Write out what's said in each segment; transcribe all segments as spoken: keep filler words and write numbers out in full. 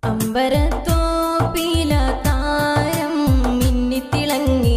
അമ്പരത്തോപ്പില താരം മിന്നിത്തിളങ്ങി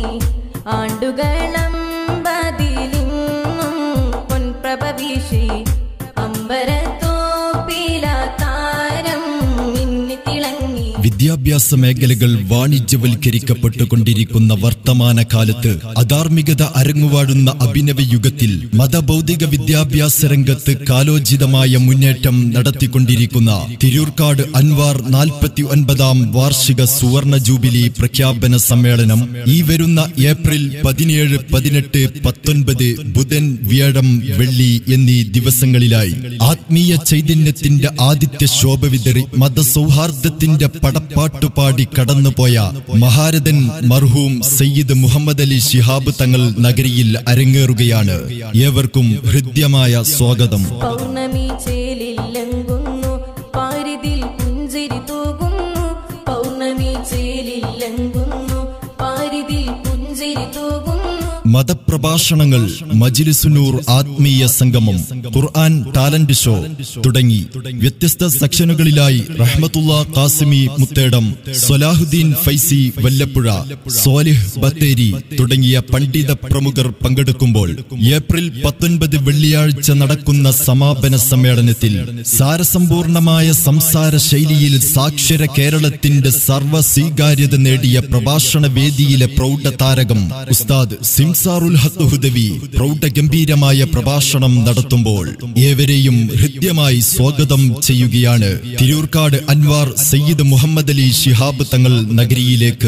ആണ്ടുകളമ്പതിലിന്നും പൊൻപ്രഭ വീശി. അമ്പരത്തോപ്പില താരം മിന്നിത്തിളങ്ങി. വിദ്യാഭ്യാസ മേഖലകൾ വാണിജ്യവൽക്കരിക്കപ്പെട്ടുകൊണ്ടിരിക്കുന്ന വർത്തമാനകാലത്ത് അധാർമികത അരങ്ങുവാഴുന്ന അഭിനവ യുഗത്തിൽ മതഭൗതിക വിദ്യാഭ്യാസ രംഗത്ത് കാലോചിതമായ മുന്നേറ്റം നടത്തിക്കൊണ്ടിരിക്കുന്ന തിരൂർക്കാട് അൻവാർ നാൽപ്പത്തി ഒൻപതാം വാർഷിക സുവർണ ജൂബിലി പ്രഖ്യാപന സമ്മേളനം ഈ വരുന്ന ഏപ്രിൽ പതിനേഴ് പതിനെട്ട് പത്തൊൻപത് ബുധൻ വ്യാഴം വെള്ളി എന്നീ ദിവസങ്ങളിലായി ആത്മീയ ചൈതന്യത്തിന്റെ ആദിത്യ ശോഭ വിതറി മതസൗഹാർദ്ദത്തിന്റെ പടപ്പാട്ടുപാടി കടന്നുപോയ മഹാരഥൻ മർഹൂം സയ്യിദ് മുഹമ്മദ് അലി ശിഹാബ് തങ്ങൾ നഗരിയിൽ അരങ്ങേറുകയാണ്. ഏവർക്കും ഹൃദ്യമായ സ്വാഗതം. പൗർണമി ചേലില്ലെങ്കുന്നു പാരിതിൽ പുഞ്ചിരി തൂകുന്നു. പൗർണമി ചേലില്ലെങ്കുന്നു പാരിതിൽ പുഞ്ചിരി തൂകുന്നു. മതപ്രഭാഷണങ്ങൾ, മജ്ലിസുന്നൂർ ആത്മീയ സംഗമം, ഖുർആൻ ടാലന്റ് ഷോ തുടങ്ങി വ്യത്യസ്ത സെക്ഷനുകളിലായി റഹ്മത്തുള്ള ഖാസിമി മുത്തേടം, സ്വലാഹുദ്ദീൻ ഫൈസി വല്ലപ്പുഴ, സ്വാലിഹ് ബത്തേരി തുടങ്ങിയ പണ്ഡിത പ്രമുഖർ പങ്കെടുക്കുമ്പോൾ ഏപ്രിൽ പത്തൊൻപത് വെള്ളിയാഴ്ച നടക്കുന്ന സമാപന സമ്മേളനത്തിൽ സാരസമ്പൂർണമായ സംസാര ശൈലിയിൽ സാക്ഷര കേരളത്തിന്റെ സർവ്വ സ്വീകാര്യത നേടിയ പ്രഭാഷണ വേദിയിലെ പ്രൗഢ താരകം ഉസ്താദ് സിംസാറുൽ ഹഖ് ഹുദവി പ്രൗഢഗംഭീരമായ പ്രഭാഷണം നടത്തുമ്പോൾ ഏവരെയും ഹൃദ്യമായി സ്വാഗതം ചെയ്യുകയാണ് തിരൂർക്കാട് അൻവാർ സയ്യിദ് മുഹമ്മദ് അലി ശിഹാബ് തങ്ങൾ നഗരിയിലേക്ക്.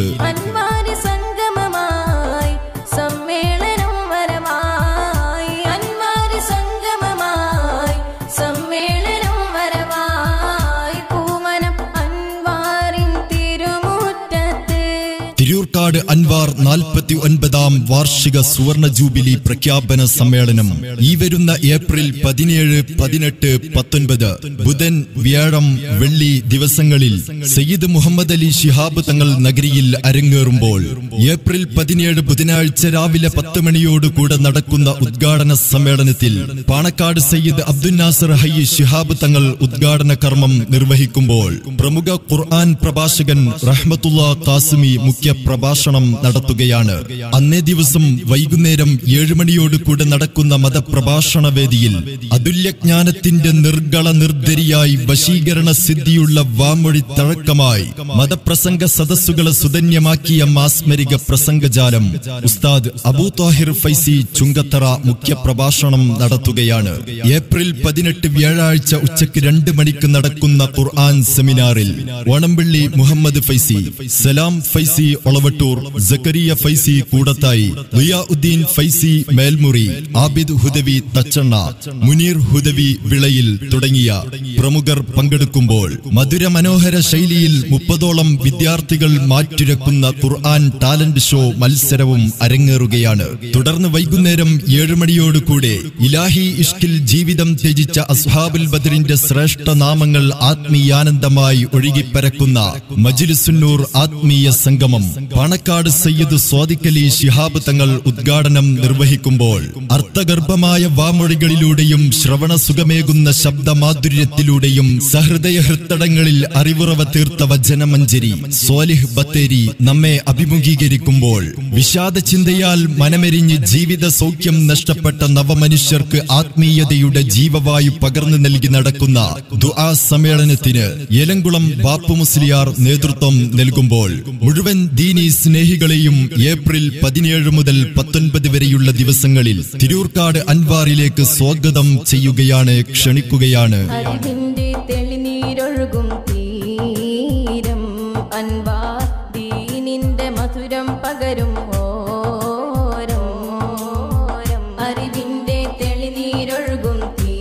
തിരൂർക്കാട് അൻവാർ നാൽപ്പത്തി ഒൻപതാം വാർഷിക സുവർണ ജൂബിലി പ്രഖ്യാപന സമ്മേളനം ഈ വരുന്ന ഏപ്രിൽ പതിനേഴ് പതിനെട്ട് പത്തൊൻപത് ബുധൻ വ്യാഴം വെള്ളി ദിവസങ്ങളിൽ സയ്യിദ് മുഹമ്മദ് അലി ശിഹാബ് തങ്ങൾ നഗരിയിൽ അരങ്ങേറുമ്പോൾ ഏപ്രിൽ പതിനേഴ് ബുധനാഴ്ച രാവിലെ പത്ത് മണിയോടുകൂടെ നടക്കുന്ന ഉദ്ഘാടന സമ്മേളനത്തിൽ പാണക്കാട് സയ്യിദ് അബ്ദുൽ നാസർ ഹയ്യി ശിഹാബ് തങ്ങൾ ഉദ്ഘാടന കർമ്മം നിർവഹിക്കുമ്പോൾ പ്രമുഖ ഖുർആൻ പ്രഭാഷകൻ റഹ്മത്തുള്ള ഖാസിമി മുഖ്യ പ്രഭാഷണം നടത്തുകയാണ്. അന്നേ ദിവസം വൈകുന്നേരം ഏഴ് മണിയോടുകൂടെ നടക്കുന്ന മതപ്രഭാഷണ വേദിയിൽ അതുല്യജ്ഞാനത്തിന്റെ നിർഗള നിർദ്ധരിയായി വശീകരണ സിദ്ധിയുള്ള വാമൊഴി തഴക്കമായി മതപ്രസംഗ സദസ്സുകളെ സുധന്യമാക്കിയ മാസ്മരിക പ്രസംഗജാലം ഉസ്താദ് അബൂ താഹിർ ഫൈസി ചുങ്കത്തറ മുഖ്യ പ്രഭാഷണം നടത്തുകയാണ്. ഏപ്രിൽ പതിനെട്ട് വ്യാഴാഴ്ച ഉച്ചയ്ക്ക് രണ്ട് മണിക്ക് നടക്കുന്ന ഖുർആൻ സെമിനാറിൽ ഓണംപള്ളി മുഹമ്മദ് ഫൈസി, സലാം ഫൈസി ഒളവട്ടൂർ, സക്കരിയ ഫൈസി കൂടത്തായി, ദിയാഉദ്ദീൻ ഫൈസി മേൽമുറി, ആബിദ് ഹുദവി തച്ചണ്ണ, മുനീർ ഹുദവി വിളയിൽ തുടങ്ങിയ പ്രമുഖർ പങ്കെടുക്കുമ്പോൾ മധുര മനോഹര ശൈലിയിൽ മുപ്പതോളം വിദ്യാർത്ഥികൾ മാറ്റുരക്കുന്ന ഖുർആൻ ടാലന്റ് ഷോ മത്സരവും അരങ്ങേറുകയാണ്. തുടർന്ന് വൈകുന്നേരം ഏഴ് മണിയോടുകൂടെ ഇലാഹി ഇഷ്കിൽ ജീവിതം ത്യജിച്ച അസ്ഹാബുൽ ബദറിന്റെ ശ്രേഷ്ഠ നാമങ്ങൾ ആത്മീയാനന്ദമായി ഒഴുകിപ്പരക്കുന്ന മജ്ലിസുന്നൂർ ആത്മീയ സംഗമം പാണക്കാട് സയ്യിദ് സ്വാദിഖ് അലി ശിഹാബ് തങ്ങൾ ഉദ്ഘാടനം നിർവഹിക്കുമ്പോൾ അർത്ഥഗർഭമായ വാമൊഴികളിലൂടെയും ശ്രവണ സുഖമേകുന്ന ശബ്ദമാധുര്യത്തിലൂടെയും സഹൃദയ ഹൃത്തടങ്ങളിൽ അറിവുറവ തീർത്ത വചനമഞ്ജരി സ്വാലിഹ് ബത്തേരി നമ്മെ അഭിമുഖീകരിക്കുമ്പോൾ വിഷാദ ചിന്തയാൽ മനമെരിഞ്ഞ് ജീവിത സൗഖ്യം നഷ്ടപ്പെട്ട നവമനുഷ്യർക്ക് ആത്മീയതയുടെ ജീവവായു പകർന്നു നൽകി നടക്കുന്ന ദുആ സമ്മേളനത്തിന് ഏലംകുളം ബാപ്പു മുസ്ലിയാർ നേതൃത്വം നൽകുമ്പോൾ മുഴുവൻ ദീനി സ്നേഹികളെയും ഏപ്രിൽ പതിനേഴ് മുതൽ പത്തൊൻപത് വരെയുള്ള ദിവസങ്ങളിൽ തിരൂർക്കാട് അൻവാറിലേക്ക് സ്വാഗതം ചെയ്യുകയാണ്, ക്ഷണിക്കുകയാണ്. അറിവിന്റെ തെളിനീരൊഴുകും തീരം അൻവാർ ദീനിന്റെ മധുരം പകരും ഓരം. അറിവിന്റെ തെളിനീരൊഴുകും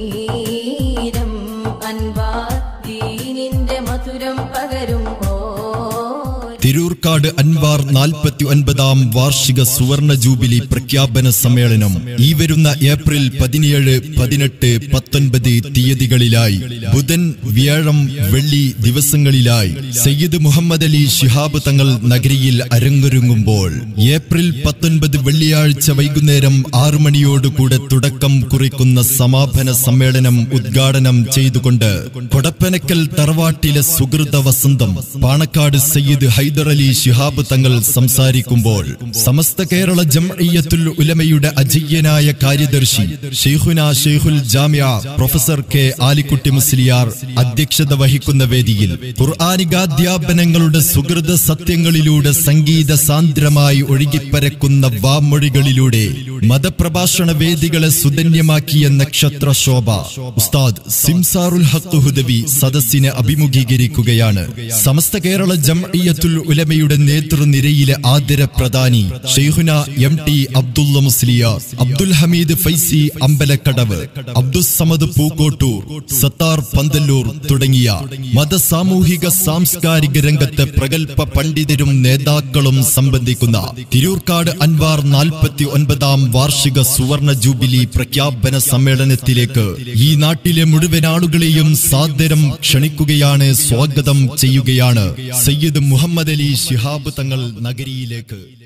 തീരം അൻവാർ ദീനിന്റെ മധുരം പകരും. തിരൂർക്കാട് അൻവാർ നാൽപ്പത്തി ഒൻപതാം വാർഷിക സുവർണ ജൂബിലി പ്രഖ്യാപന സമ്മേളനം ഈ വരുന്ന ഏപ്രിൽ പതിനേഴ് പതിനെട്ട് പത്തൊൻപത് തീയതികളിലായി ബുധൻ വ്യാഴം വെള്ളി ദിവസങ്ങളിലായി സയ്യിദ് മുഹമ്മദ് അലി ശിഹാബ് തങ്ങൾ നഗരിയിൽ അരങ്ങൊരുങ്ങുമ്പോൾ ഏപ്രിൽ പത്തൊൻപത് വെള്ളിയാഴ്ച വൈകുന്നേരം ആറു മണിയോടുകൂടെ തുടക്കം കുറിക്കുന്ന സമാപന സമ്മേളനം ഉദ്ഘാടനം ചെയ്തുകൊണ്ട് കൊടപ്പനക്കൽ തറവാട്ടിലെ സുഹൃത വസന്തം പാണക്കാട് സയ്യിദ് ഹൈദർ അലി ശിഹാബ് തങ്ങൾ സംസാരിക്കുമ്പോൾ സമസ്ത കേരള ജംഇയ്യത്തുൽ ഉലമയുടെ അജയ്യനായ കാര്യദർശി ശൈഖുന ശൈഖുൽ ജാമിഅ പ്രൊഫസർ കെ ആലിക്കുട്ടി മുസ്ലിയാർ അധ്യക്ഷത വഹിക്കുന്ന വേദിയിൽ ഖുർആനികാധ്യാപനങ്ങളുടെ സുഹൃത സത്യങ്ങളിലൂടെ സംഗീത സാന്ദ്രമായി ഒഴുകിപ്പരക്കുന്ന വാമൊഴികളിലൂടെ മതപ്രഭാഷണ വേദികളെ സുധന്യമാക്കിയ നക്ഷത്ര ശോഭ ഉസ്താദ് സിംസാറുൽ ഹഖ് ഹുദവി സദസ്സിനെ അഭിമുഖീകരിക്കുകയാണ്. സമസ്ത കേരള ജംഇയ്യത്തുൽ ഉലമയുടെ നേതൃനിരയിലെ ആദര പ്രധാനി ശൈഖുന എം ടി അബ്ദുള്ള മുസ്ലിയാർ, അബ്ദുൽ ഹമീദ് ഫൈസി അമ്പലക്കടവ്, അബ്ദുസ് സമദ് പൂക്കോട്ടൂർ, സത്താർ പന്തല്ലൂർ തുടങ്ങിയ മത സാമൂഹിക സാംസ്കാരിക രംഗത്തെ പ്രഗൽഭ പണ്ഡിതരും നേതാക്കളും സംബന്ധിക്കുന്ന തിരൂർക്കാട് അൻവാർ നാൽപ്പത്തി ഒൻപതാം വാർഷിക സുവർണ ജൂബിലി പ്രഖ്യാപന സമ്മേളനത്തിലേക്ക് ഈ നാട്ടിലെ മുഴുവൻ ആളുകളെയും സാദരം ക്ഷണിക്കുകയാണ്, സ്വാഗതം ചെയ്യുകയാണ് സയ്യിദ് മുഹമ്മദ് അലി ശിഹാബ് തങ്ങൾ നഗരിയിലേക്ക്.